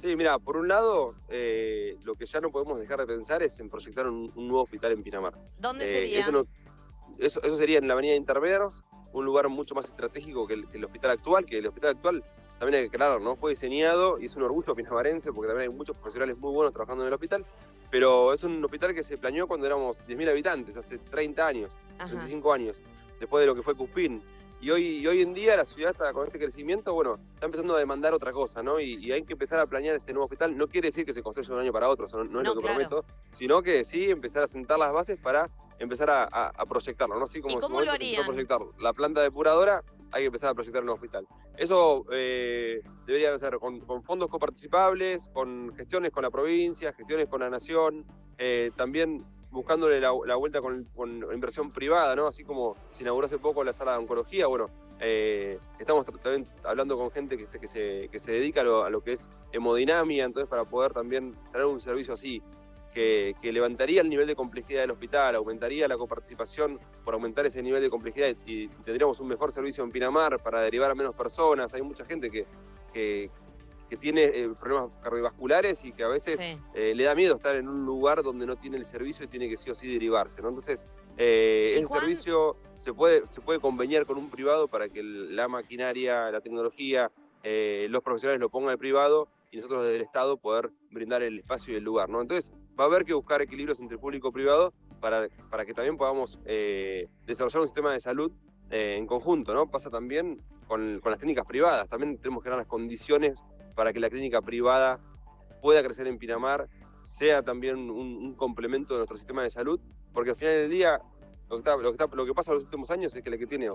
Sí, mira, por un lado, lo que ya no podemos dejar de pensar es en proyectar un nuevo hospital en Pinamar. ¿Dónde Eso, sería? no, eso sería en la avenida Intermeros, un lugar mucho más estratégico que el hospital actual, que el hospital actual, también hay que aclarar, ¿no? Fue diseñado y es un orgullo pinamarense, porque también hay muchos profesionales muy buenos trabajando en el hospital, pero es un hospital que se planeó cuando éramos 10.000 habitantes, hace 30 años, Ajá. 35 años, después de lo que fue Cupín. Y hoy en día la ciudad está con este crecimiento, bueno, está empezando a demandar otra cosa, ¿no? Y hay que empezar a planear este nuevo hospital. No quiere decir que se construya de un año para otro, eso no es lo que claro. prometo, sino que sí empezar a sentar las bases para empezar a proyectarlo, ¿no? Así como ¿Y en su cómo lo momento se empezó a harían? proyectar la planta depuradora, hay que empezar a proyectar un nuevo hospital. Eso debería ser con fondos coparticipables, con gestiones con la provincia, gestiones con la nación, también buscándole la vuelta con inversión privada, ¿no? Así como se inauguró hace poco la sala de oncología, bueno, estamos también hablando con gente que se dedica a lo que es hemodinamia, entonces para poder también traer un servicio así, que levantaría el nivel de complejidad del hospital, aumentaría la coparticipación por aumentar ese nivel de complejidad y tendríamos un mejor servicio en Pinamar para derivar a menos personas. Hay mucha gente que tiene problemas cardiovasculares y que a veces Sí. le da miedo estar en un lugar donde no tiene el servicio y tiene que sí o sí derivarse, ¿no? Entonces, ese Juan? servicio se puede conveniar con un privado para que la maquinaria, la tecnología, los profesionales lo pongan al privado y nosotros desde el Estado poder brindar el espacio y el lugar, ¿no? Entonces, va a haber que buscar equilibrios entre público y privado para que también podamos desarrollar un sistema de salud en conjunto, ¿no? Pasa también con las clínicas privadas, también tenemos que dar las condiciones para que la clínica privada pueda crecer en Pinamar, sea también un complemento de nuestro sistema de salud, porque al final del día lo que pasa en los últimos años es que el que tiene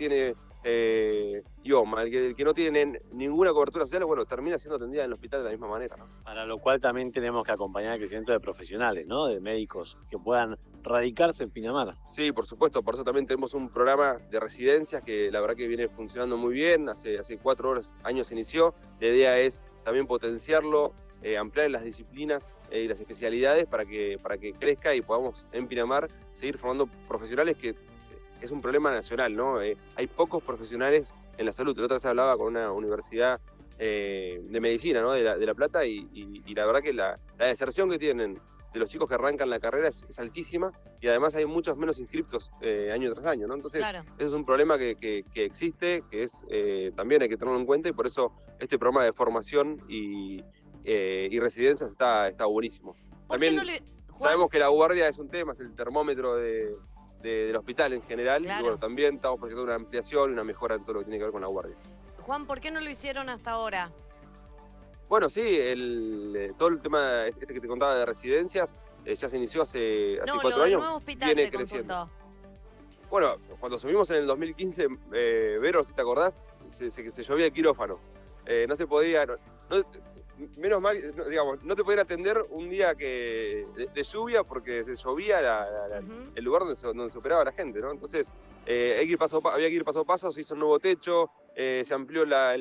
IOMA, el que no tiene ninguna cobertura social, bueno, termina siendo atendida en el hospital de la misma manera, ¿no? Para lo cual también tenemos que acompañar el crecimiento de profesionales, ¿no? De médicos que puedan radicarse en Pinamar. Sí, por supuesto, por eso también tenemos un programa de residencias que la verdad que viene funcionando muy bien, hace 4 años se inició, la idea es también potenciarlo, ampliar las disciplinas y las especialidades para que crezca y podamos en Pinamar seguir formando profesionales, que es un problema nacional, ¿no? Hay pocos profesionales en la salud. La otra vez hablaba con una universidad de medicina, ¿no? de la Plata y la verdad que la deserción que tienen de los chicos que arrancan la carrera es altísima y además hay muchos menos inscriptos año tras año, ¿no? Entonces, Claro. ese es un problema que existe, que es también hay que tenerlo en cuenta y por eso este programa de formación y residencias está buenísimo. ¿Por qué También no le... Juan? sabemos que la guardia es un tema, es el termómetro del hospital en general, Claro. y bueno, también estamos proyectando una ampliación y una mejora en todo lo que tiene que ver con la guardia. Juan, ¿por qué no lo hicieron hasta ahora? Bueno, sí, todo el tema que te contaba de residencias ya se inició hace No, 4 lo del años, nuevo hospital viene te creciendo. consultó. Bueno, cuando subimos en el 2015, Vero, si te acordás, se llovía el quirófano. No se podía, menos mal, digamos, no te podían atender un día de lluvia porque se llovía el lugar donde se operaba la gente, ¿no? Entonces, había que ir paso a paso, se hizo un nuevo techo, se amplió la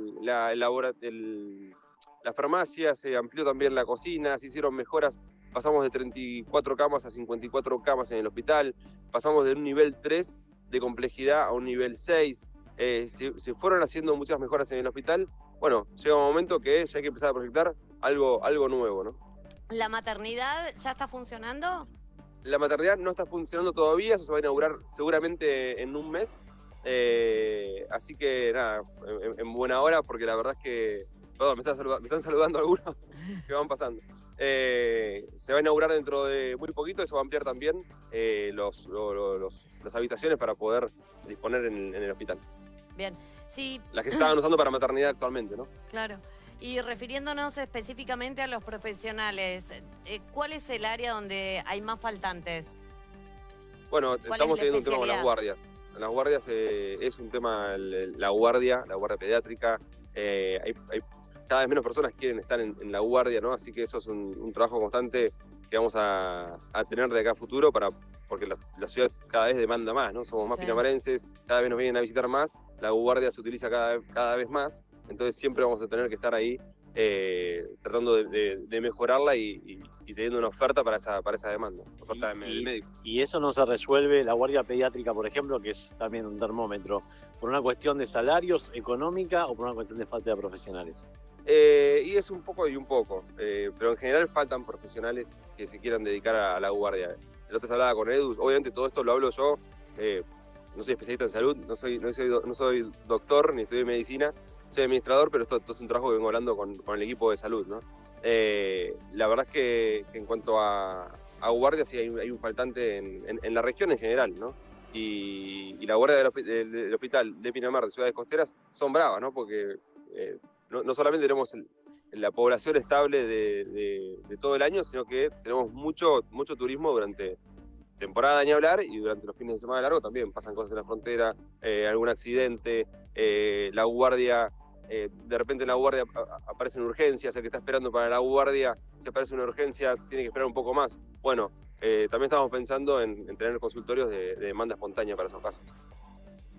farmacia, se amplió también la cocina, se hicieron mejoras, pasamos de 34 camas a 54 camas en el hospital, pasamos de un nivel 3 de complejidad a un nivel 6, se fueron haciendo muchas mejoras en el hospital. Bueno, llega un momento que ya hay que empezar a proyectar algo nuevo, ¿no? ¿La maternidad ya está funcionando? La maternidad no está funcionando todavía, eso se va a inaugurar seguramente en un mes. Así que nada, en buena hora, porque la verdad es que... Perdón, me están saludando algunos que van pasando. Se va a inaugurar dentro de muy poquito, eso va a ampliar también las habitaciones para poder disponer en el hospital. Bien. Sí. Las que se estaban usando para maternidad actualmente, ¿no? Claro. Y refiriéndonos específicamente a los profesionales, ¿cuál es el área donde hay más faltantes? Bueno, estamos teniendo un tema con las guardias. En las guardias es un tema la guardia pediátrica. Hay cada vez menos personas quieren estar en la guardia, ¿no? Así que eso es un trabajo constante que vamos a tener de acá a futuro porque la ciudad cada vez demanda más, ¿no? Somos más pinamarenses, cada vez nos vienen a visitar más, la guardia se utiliza cada vez más, entonces siempre vamos a tener que estar ahí tratando de mejorarla y teniendo una oferta para esa demanda, oferta del médico. Y eso no se resuelve, la guardia pediátrica, por ejemplo, que es también un termómetro, por una cuestión de salarios, económica o por una cuestión de falta de profesionales. Y es un poco y un poco, pero en general faltan profesionales que se quieran dedicar a la guardia. El otro se hablaba con Edu, obviamente todo esto lo hablo yo, no soy especialista en salud, no soy doctor ni estudio medicina, soy administrador, pero esto es un trabajo que vengo hablando con el equipo de salud, ¿no? La verdad es que en cuanto a guardias sí hay un faltante en la región en general, ¿no? Y la guardia del hospital de Pinamar, de Ciudades Costeras, son bravas, ¿no? Porque no solamente tenemos la población estable de todo el año, sino que tenemos mucho turismo durante temporada ni hablar, y durante los fines de semana largo también pasan cosas en la frontera, algún accidente, la guardia, de repente en la guardia aparecen urgencias, el que está esperando para la guardia, si aparece una urgencia, tiene que esperar un poco más. Bueno, también estamos pensando en tener consultorios de demanda espontánea para esos casos.